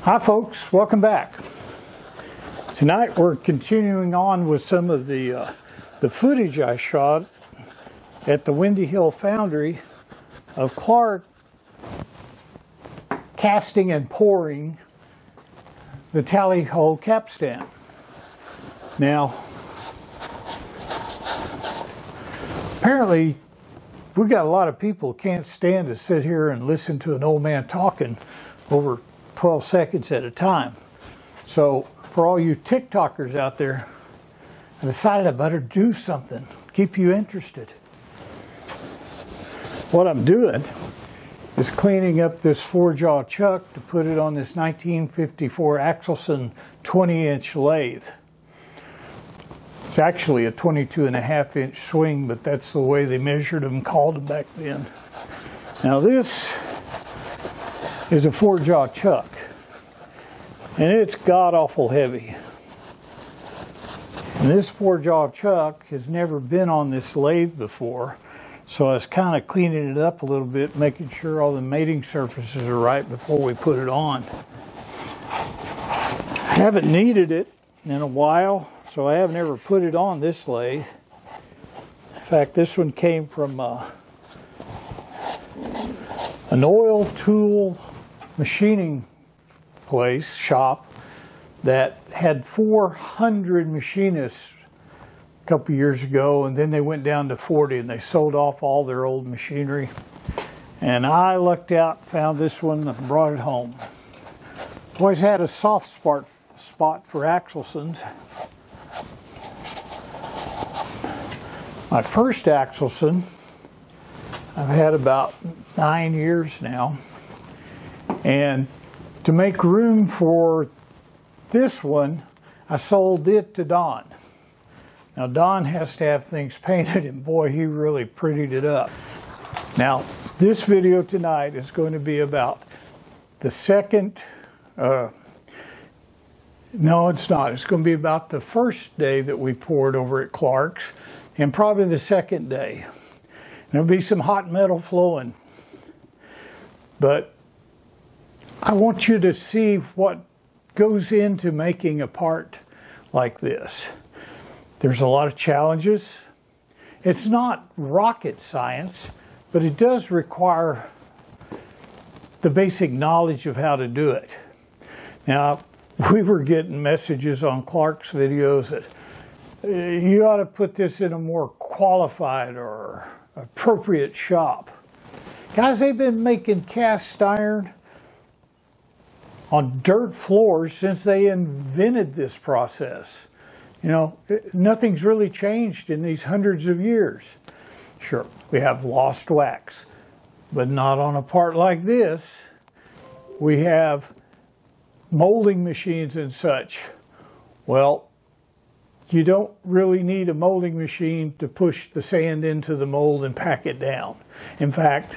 Hi folks, welcome back. Tonight we're continuing on with some of the footage I shot at the Windy Hill Foundry of Clark casting and pouring the Tally Ho Capstan. Now, apparently we got a lot of people who can't stand to sit here and listen to an old man talking over 12 seconds at a time. So for all you TikTokers out there, I decided I better do something, keep you interested. What I'm doing is cleaning up this 4-jaw chuck to put it on this 1954 Axelson 20-inch lathe. It's actually a 22.5-inch swing, but that's the way they measured them and called them back then. Now this is a 4-jaw chuck, and it's god-awful heavy. And this 4-jaw chuck has never been on this lathe before, so I was kind of cleaning it up a little bit, making sure all the mating surfaces are right before we put it on. I haven't needed it in a while, so I haven't ever put it on this lathe. In fact, this one came from an oil tool machining shop that had 400 machinists a couple years ago, and then they went down to 40 and they sold off all their old machinery. And I lucked out, found this one, and brought it home. Always had a soft spot for Axelsons. My first Axelson I've had about 9 years now, and to make room for this one, I sold it to Don. Now Don has to have things painted, and boy, he really prettied it up. Now this video tonight is going to be about the second, no it's not, it's going to be about the first day that we poured over at Clark's, and probably the second day. There'll be some hot metal flowing, but I want you to see what goes into making a part like this. There's a lot of challenges. It's not rocket science, but it does require the basic knowledge of how to do it. Now, we were getting messages on Clark's videos that you ought to put this in a more qualified or appropriate shop. Guys, they've been making cast iron on dirt floors since they invented this process. You know, nothing's really changed in these hundreds of years. Sure, we have lost wax, but not on a part like this. We have molding machines and such. Well, you don't really need a molding machine to push the sand into the mold and pack it down. In fact,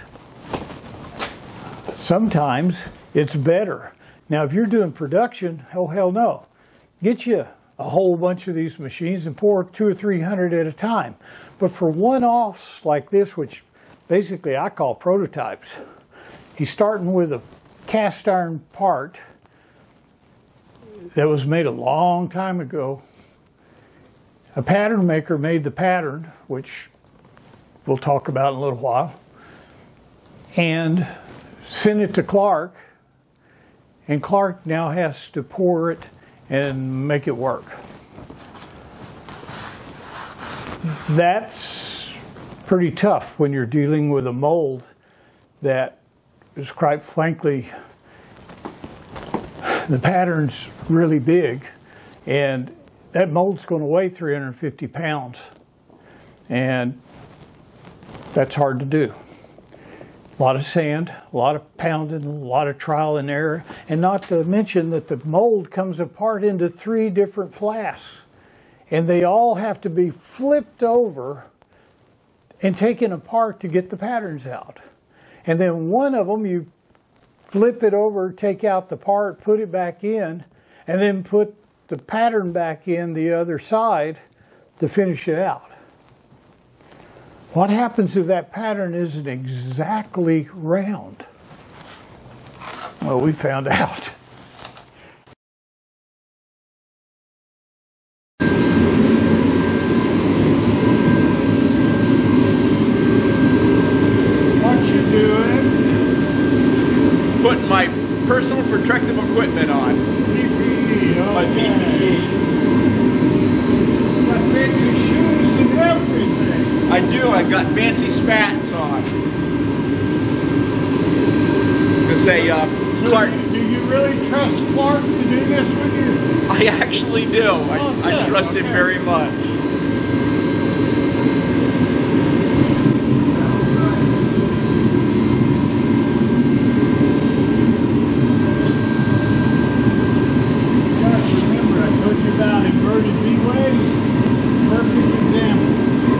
sometimes it's better. Now, if you're doing production, oh hell no. Get you a whole bunch of these machines and pour 200 or 300 at a time. But for one-offs like this, which basically I call prototypes, he's starting with a cast iron part that was made a long time ago. A pattern maker made the pattern, which we'll talk about in a little while, and sent it to Clark. And Clark now has to pour it and make it work. That's pretty tough when you're dealing with a mold that is, quite frankly, the pattern's really big, and that mold's going to weigh 350 pounds, and that's hard to do. A lot of sand, a lot of pounding, a lot of trial and error, and not to mention that the mold comes apart into 3 different flasks, and they all have to be flipped over and taken apart to get the patterns out. And then one of them, you flip it over, take out the part, put it back in, and then put the pattern back in the other side to finish it out. What happens if that pattern isn't exactly round? Well, we found out. Got fancy shoes and everything. I do. I've got fancy spats on. To say, So Clark. do you really trust Clark to do this with you? I actually do. I trust him very much. Remember, I told you about inverted V-waves. Perfect example.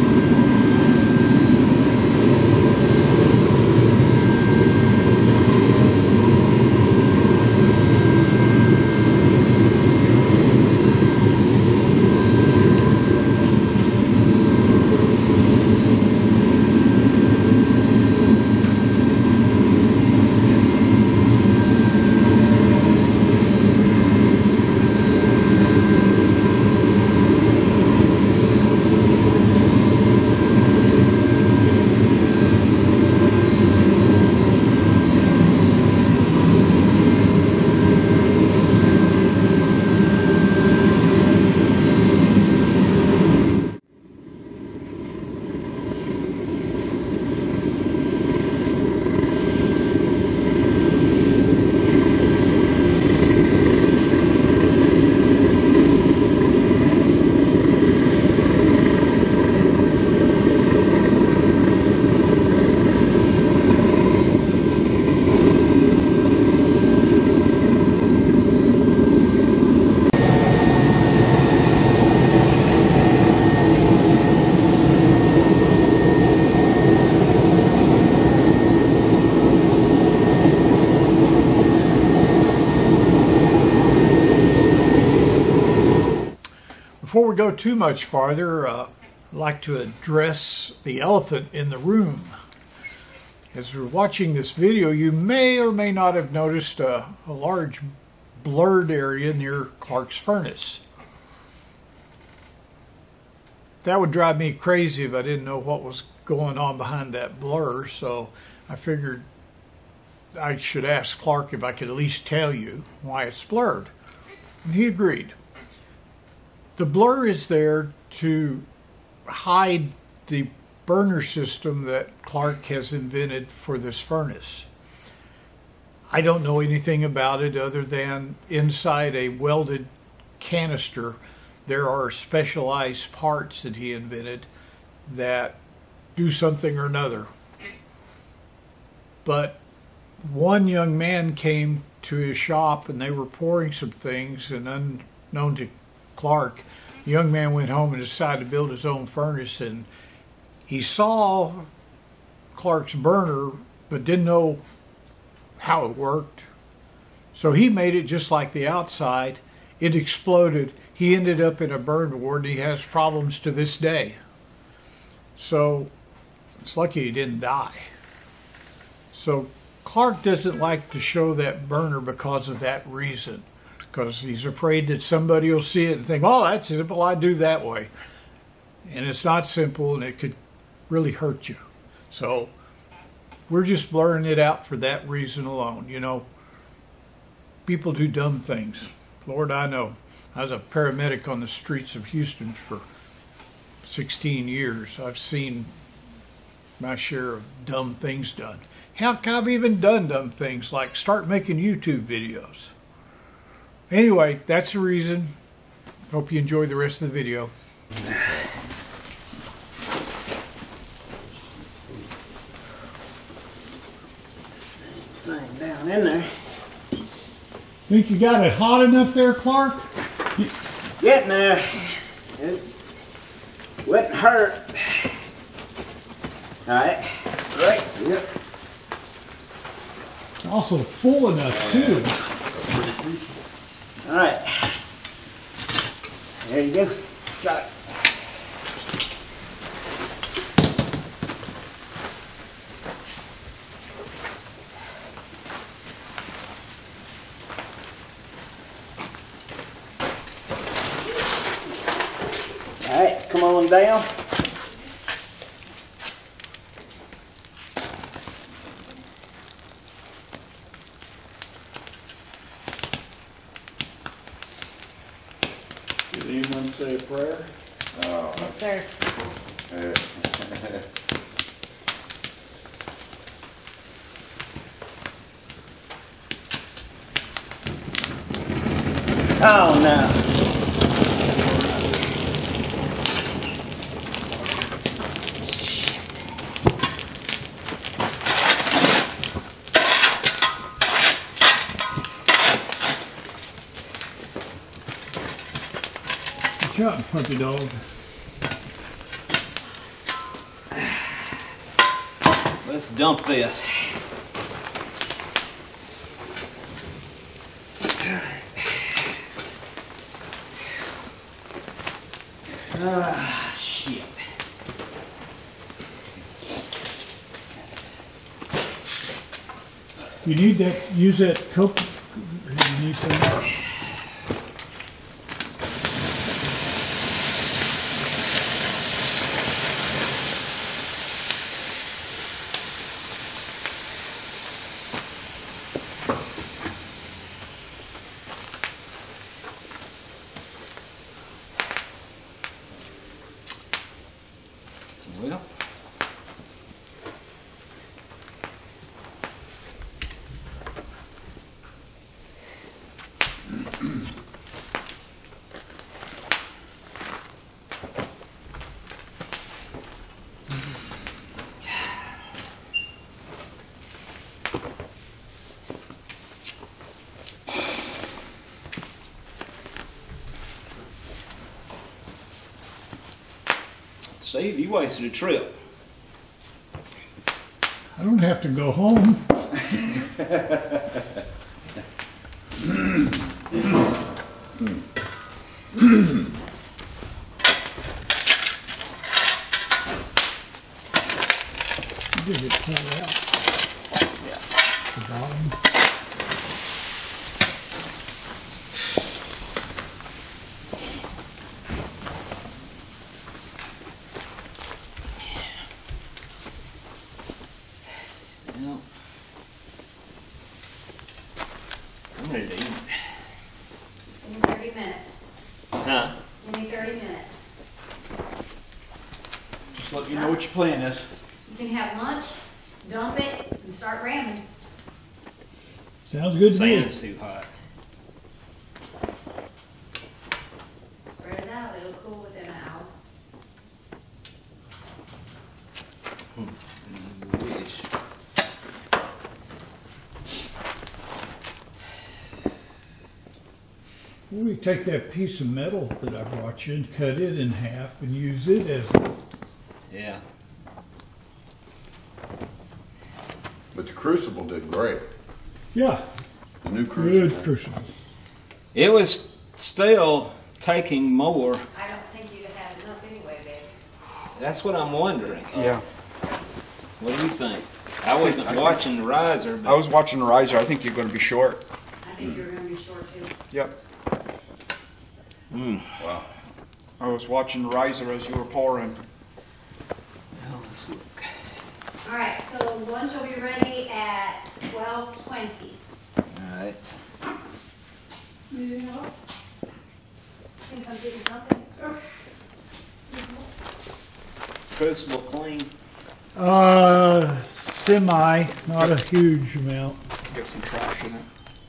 Before we go too much farther, I'd like to address the elephant in the room. As we're watching this video, you may or may not have noticed a large blurred area near Clark's furnace. That would drive me crazy if I didn't know what was going on behind that blur, so I figured I should ask Clark if I could at least tell you why it's blurred. And he agreed. The blur is there to hide the burner system that Clark has invented for this furnace. I don't know anything about it other than inside a welded canister there are specialized parts that he invented that do something or another. But one young man came to his shop and they were pouring some things, and unknown to Clark, the young man went home and decided to build his own furnace, and he saw Clark's burner but didn't know how it worked. So he made it just like the outside. It exploded. He ended up in a burn ward, and he has problems to this day. So it's lucky he didn't die. So Clark doesn't like to show that burner because of that reason, because he's afraid that somebody will see it and think, oh, that's simple, I do that way. And it's not simple, and it could really hurt you. So we're just blurring it out for that reason alone. You know, people do dumb things. Lord, I know. I was a paramedic on the streets of Houston for 16 years. I've seen my share of dumb things done. Heck, I've even done dumb things like start making YouTube videos. Anyway, that's the reason. Hope you enjoy the rest of the video. Lying down in there. Think you got it hot enough there, Clark? Getting there. It wouldn't hurt. Alright. Right. Yep. Also full enough, too. Alright. There you go. Got it. Alright, come on down. Did anyone say a prayer? Yes, sir. Oh, no. Good job, puppy dog. Let's dump this. Ah, shit. You need that, use that coat. You need some. Well. Steve, you wasted a trip. I don't have to go home. Did it pull out? Yeah. The bottom. Well, I'm ready to eat. Give me 30 minutes. Huh? Give me 30 minutes. Just let me know what your plan is. You can have lunch, dump it, and start ramming. Sounds good to me. Sand's too hot. Spread it out, it'll cool within an hour. Wish. We take that piece of metal that I brought you and cut it in half and use it as a, Yeah. But the Crucible did great. yeah, The new Crucible. good crucible. It was still taking more. I don't think you'd have had enough anyway, babe. That's what I'm wondering. Yeah. What do you think? I wasn't watching the riser, I but was watching the riser. I think you're going to be short. I think you're gonna be short too. Yep. Wow. I was watching the riser as you were pouring. well, let's look. All right, so lunch will be ready at 12:20. All right. Can come get you something? Crucible clean. Semi, not a huge amount. Get some trash in it.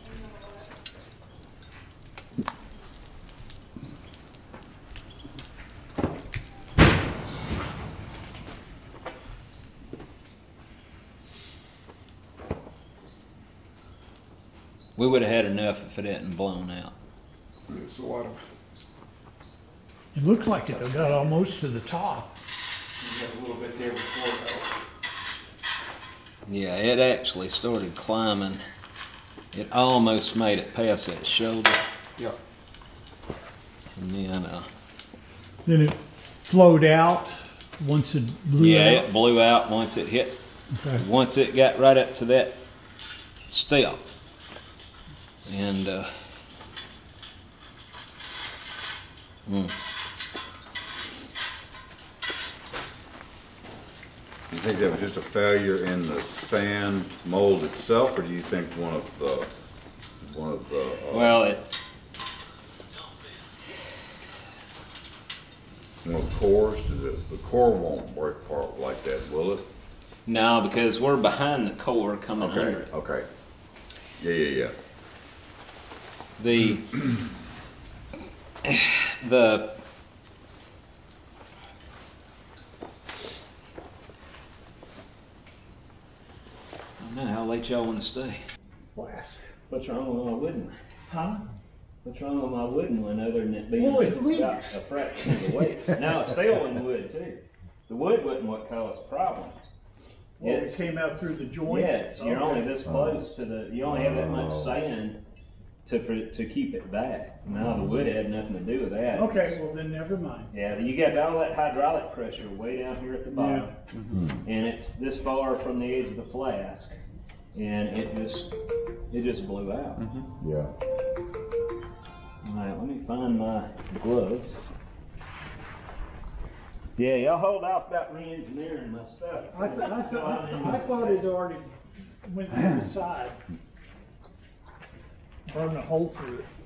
We would have had enough if it hadn't blown out. It's a lot of. It looks like it got almost to the top. You got a little bit there before though. Yeah, it actually started climbing. It almost made it past that shoulder. Yeah. And then, Then it flowed out once it blew yeah, out. it blew out once it hit. Okay. Once it got right up to that step. And, You think that was just a failure in the sand mold itself, or do you think one of the well, Well, cores, the core won't break apart like that, will it? No, because we're behind the core coming under Okay, it. okay. Yeah. The I don't know, how late y'all want to stay? Flask. What's wrong with my wooden one? Huh? What's wrong with my wooden one other than it being Well, it about leaks. a fraction of the weight? No, it's still in wood too. The wood wasn't what caused the problem. Well, It's- it came out through the joint? Yes, you're Okay. only this close to the, you only have that much sand to keep it back. Now the wood had nothing to do with that. Okay, well then never mind. Yeah, you got all that hydraulic pressure way down here at the bottom. And it's this far from the edge of the flask. And it just blew out. Yeah. Alright, let me find my gloves. Yeah, y'all hold off about me engineering my stuff. I thought it already went through the side. Burned a hole through it.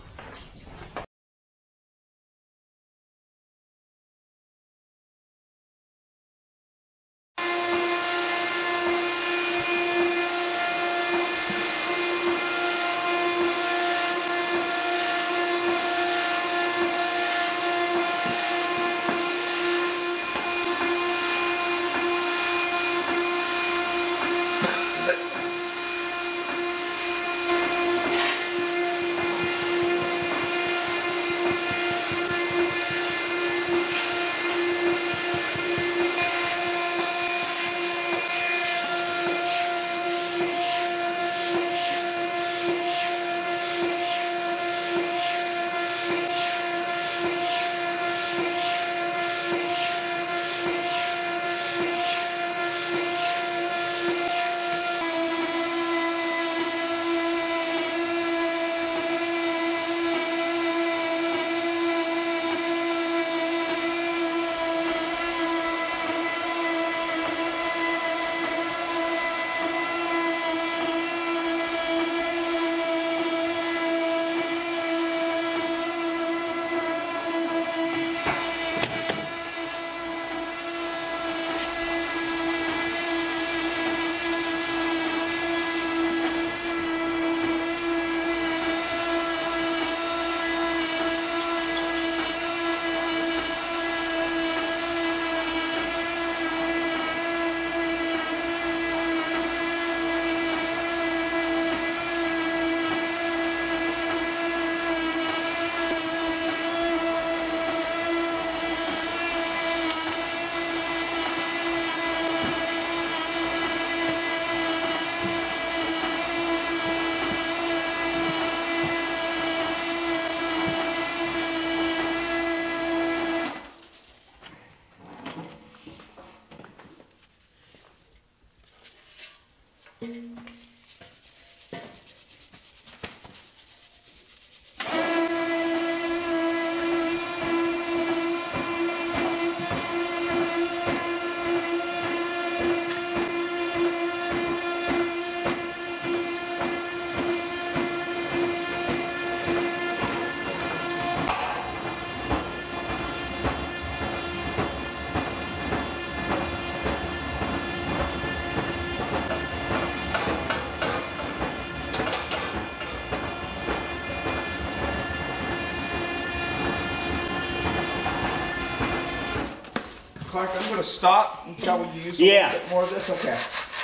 Clark, I'm gonna stop until we use a Yeah. little bit more of this. Okay.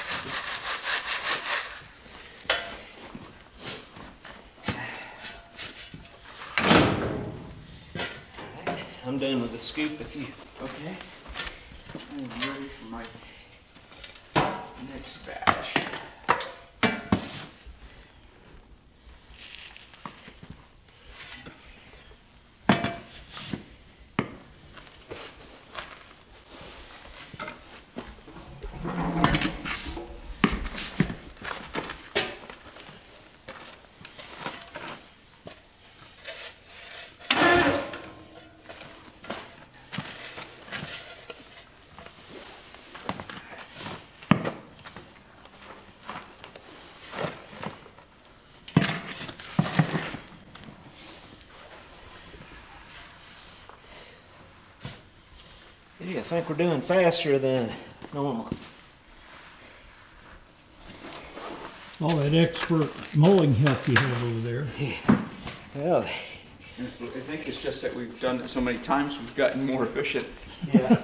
I'm done with the scoop if you. Okay. I'm ready for my next batch. Yeah, I think we're doing faster than normal. All that expert mowing help you have over there. Well, I think it's just that we've done it so many times, we've gotten more efficient. yeah.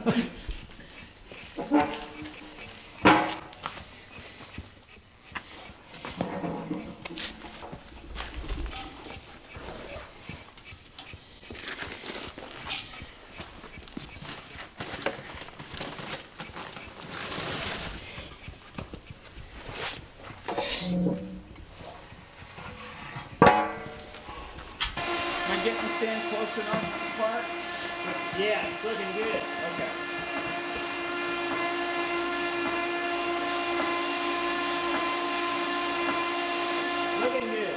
Am I getting the sand close enough to the part? Yeah, it's looking good. Okay. Looking good.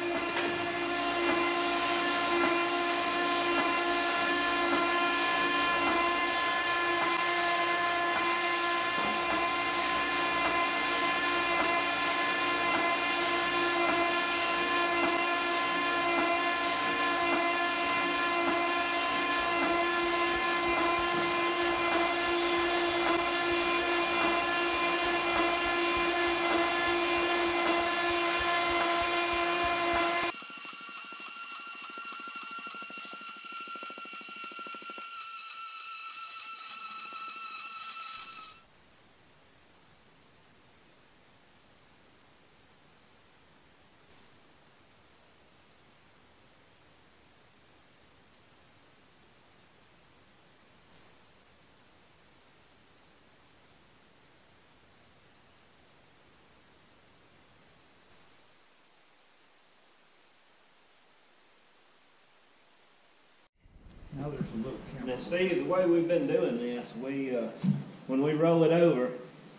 Now there's a little Now, Steve, the way we've been doing this, when we roll it over,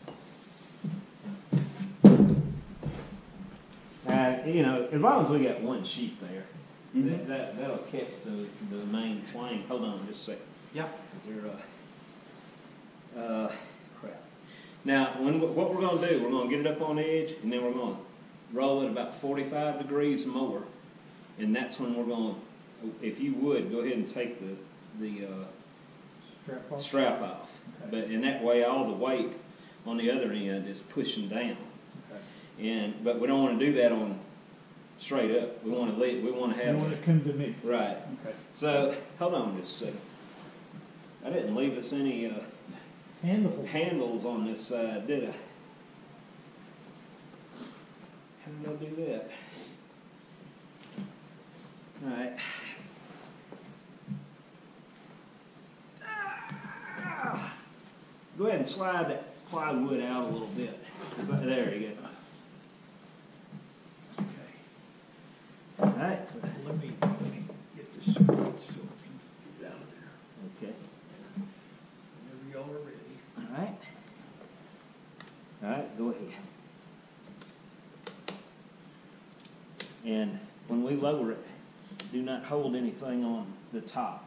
you know, as long as we got one sheet there, that'll catch the main flame. Hold on just a second. Yeah. Is there crap. Now, what we're going to do, we're going to get it up on edge, and then we're going to roll it about 45 degrees more, and that's when we're going to, if you would, go ahead and take the strap off. Okay. But in that way, all the weight on the other end is pushing down. Okay. But we don't want to do that on straight up. We want to leave. We want to have. You want it to come to me. Right. Okay. So hold on just a second. I didn't leave us any handles on this side, did I? How did I do that? All right. Go ahead and slide that plywood out a little bit. There you go. Okay. All right. So Let me get this so we can get out of there. okay. Whenever y'all are ready. All right. All right. Go ahead. And when we lower it, do not hold anything on the top.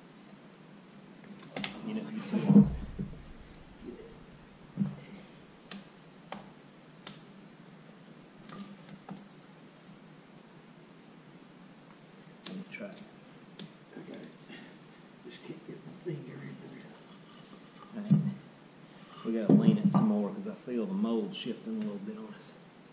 You know, you see what? Let me try. I got it. Just can't get my finger in there. All right. We gotta lean it some more because I feel the mold shifting a little bit on us.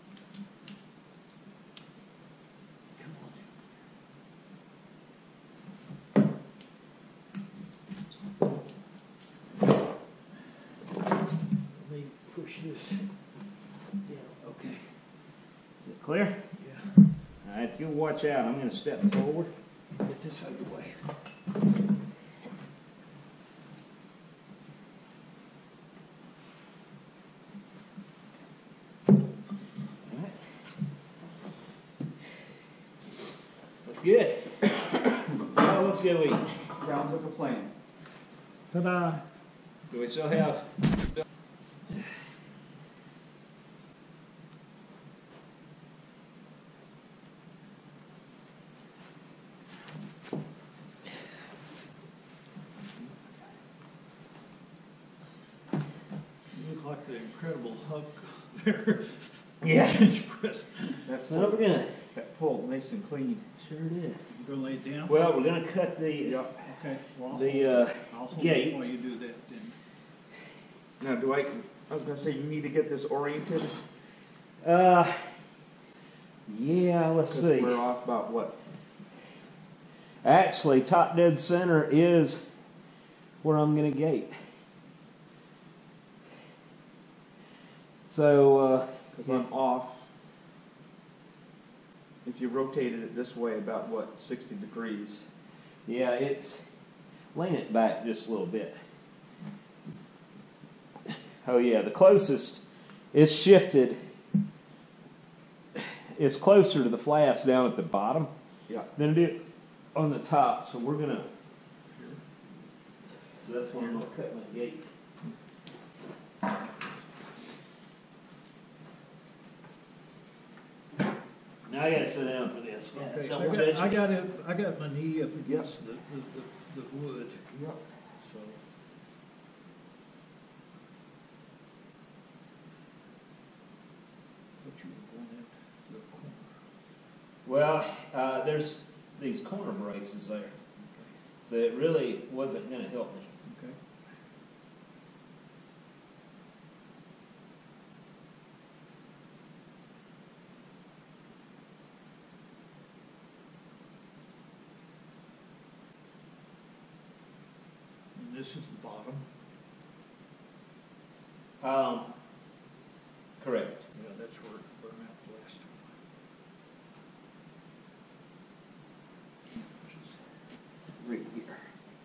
Push this down. Okay. Is it clear? Yeah. All right, if you'll watch out, I'm going to step forward. Get this out of the way. All right. That's good. Now let's go eat. Sounds like a plan. Ta-da. Do we still have? You look like the Incredible Hulk there. Yeah. That's Son of a gun. that pulled nice and clean. Sure did. You gonna lay it down? Well, we're going to cut the. Okay, well, the I'll hold gate. it while you do that then. Now, I was gonna say, you need to get this oriented, Yeah, let's because see. we're off about what? Actually, top dead center is where I'm going to gate. So, Because I'm off. If you rotated it this way, about what, 60 degrees? yeah, it's lean it back just a little bit. Oh yeah, the closest is shifted. It's closer to the flats down at the bottom Yeah. than it is on the top. So we're gonna. So that's when I'm gonna cut my gate. Now I gotta sit down for this. Yeah, Okay, so I got my knee up against the wood, Yep. so. Thought you were going into the corner. Well, there's these corner braces there, so it really wasn't gonna help me. Okay. And this is the bottom. Correct. Yeah, that's where it burned out the last time. Which is Right here.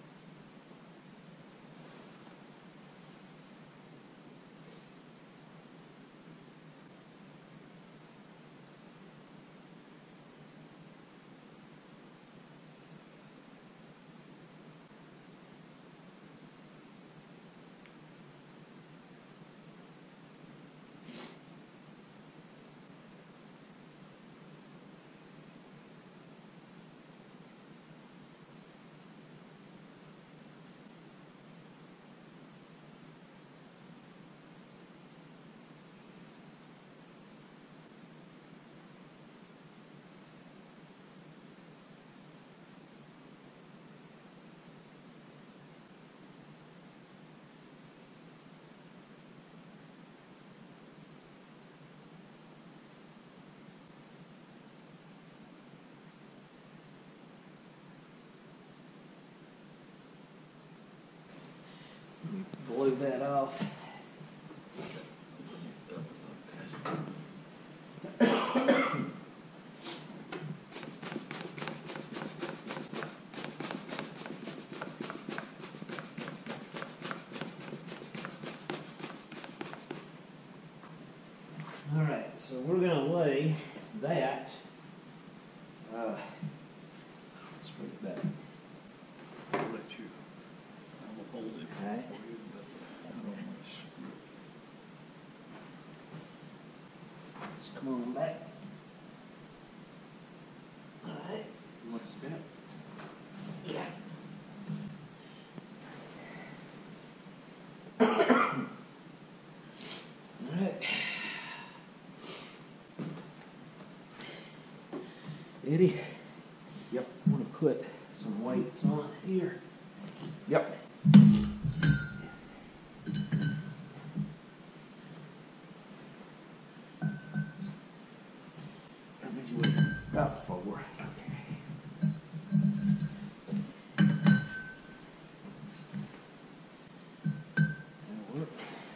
Blow that off. All right, so we're going to lay that straight back. I'll let you, I will hold it All right. for you, but I don't want to screw it. Just come on back. All right. You want to spin it? Yeah. All right. Eddie, Yep. I want to put some weights on here. Yep. How many weight? About 4. Okay. That'll work.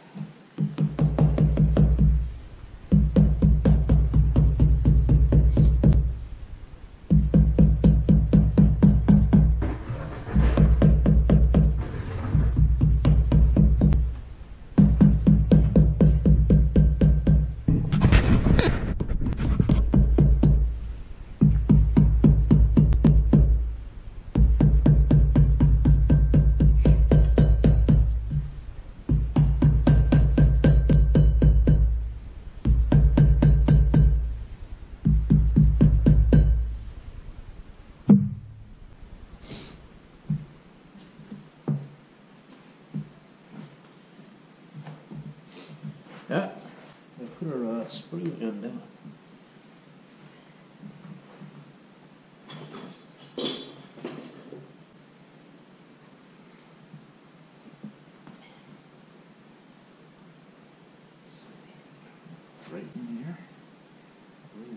Yeah. They put her sprue in, didn't it?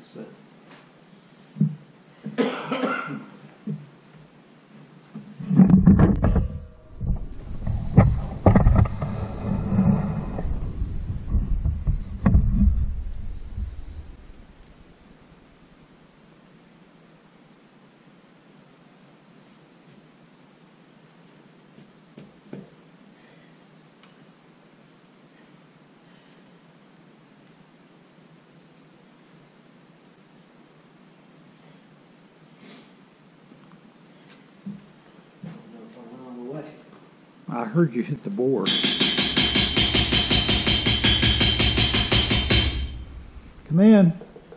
So, on the way. I heard you hit the board. Come in.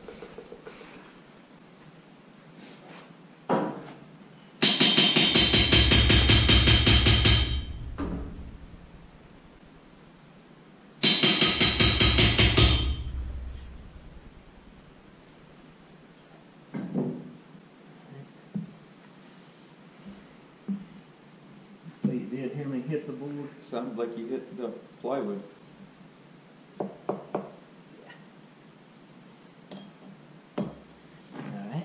So you did hear me hit the board? Sounded like you hit the plywood. All right.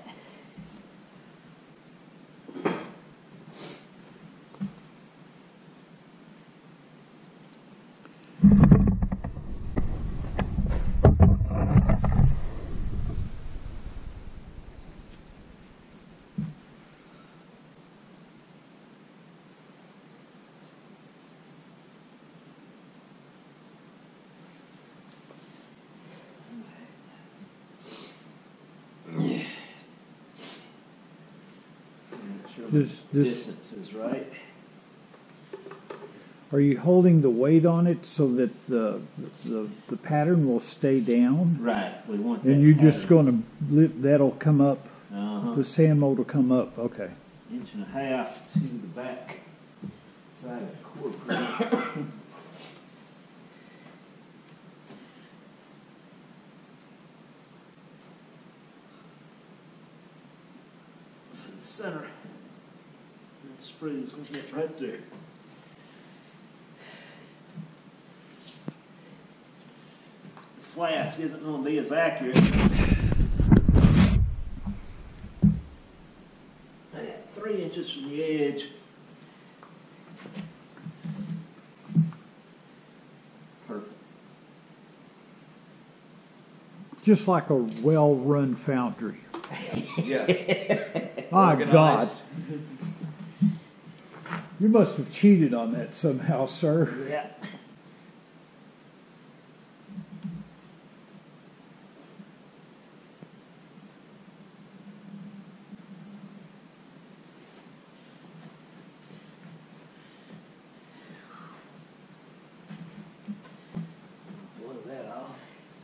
Make sure This- the this- distance is right. Are you holding the weight on it so that the pattern will stay down? Right. We want that. And you're just pattern. going to, that'll come up, Uh-huh. the sand mold will come up, okay. Inch and a half to the back side of the core press. So the center, the sprues will get right there. The flask isn't going to be as accurate. 3 inches from the edge. Perfect. Just like a well-run foundry. Yes. My Organized. God. You must have cheated on that somehow, sir. Yeah. Blow that off.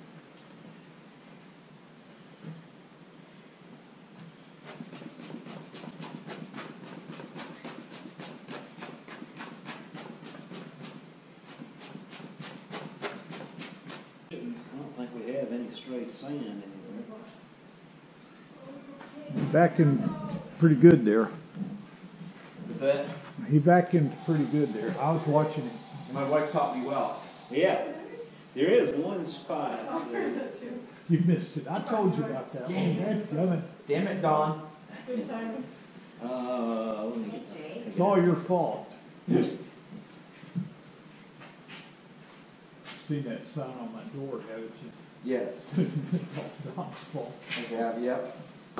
I don't think we have any stray sand anywhere. Vacuumed pretty good there. Is that? He vacuumed pretty good there. I was watching him. My wife taught me well. Yeah, there is one spot. You missed it. I told you about that one. Dadgummit. Damn it, Don. Let me get It's all your fault. Seen that sign on my door, haven't you? Yes. Don's fault. I have, yep. I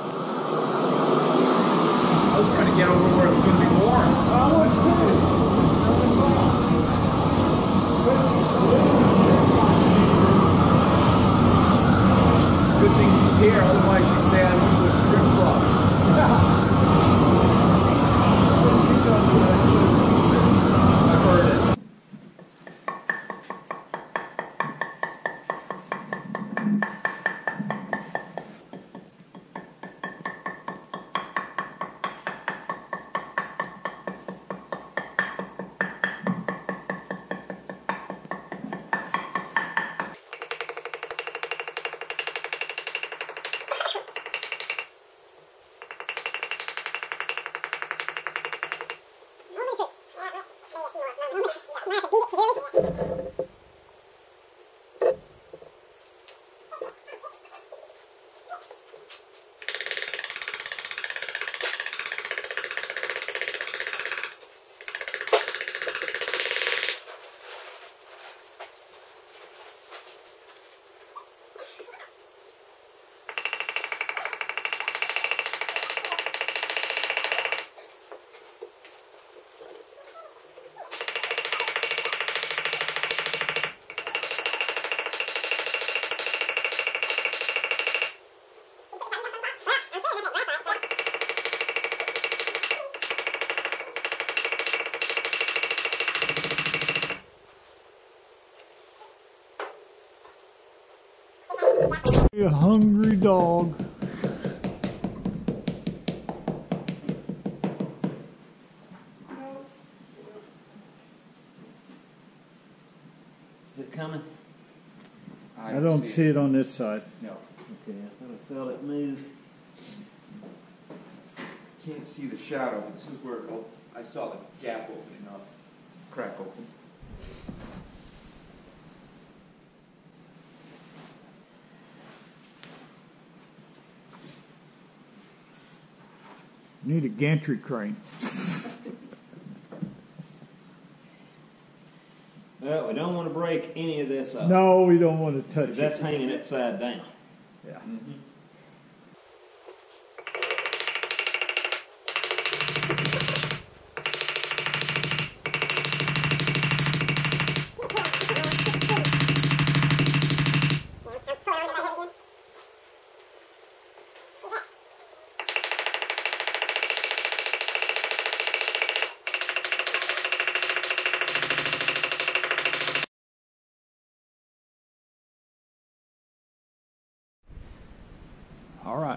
was trying to get over where it was going to be warm. I was Good thing she's here, otherwise she'd say I went to a strip club. I've heard it. A hungry dog. Is it coming? I don't see it on this side. No, Okay, I thought I felt it move. can't see the shadow. This is where I saw the gap opening up, crack open. Need a gantry crane. Well, we don't want to break any of this up. No, we don't want to touch Because it. that's hanging upside down. Yeah. All right.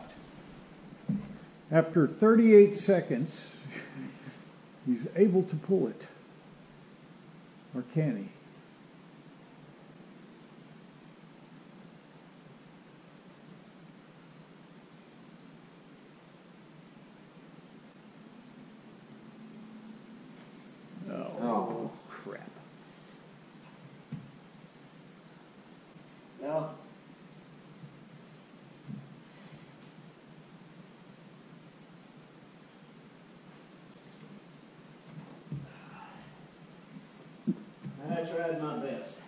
After 38 seconds, he's able to pull it. Or can he? Oh, crap. No. I tried my best.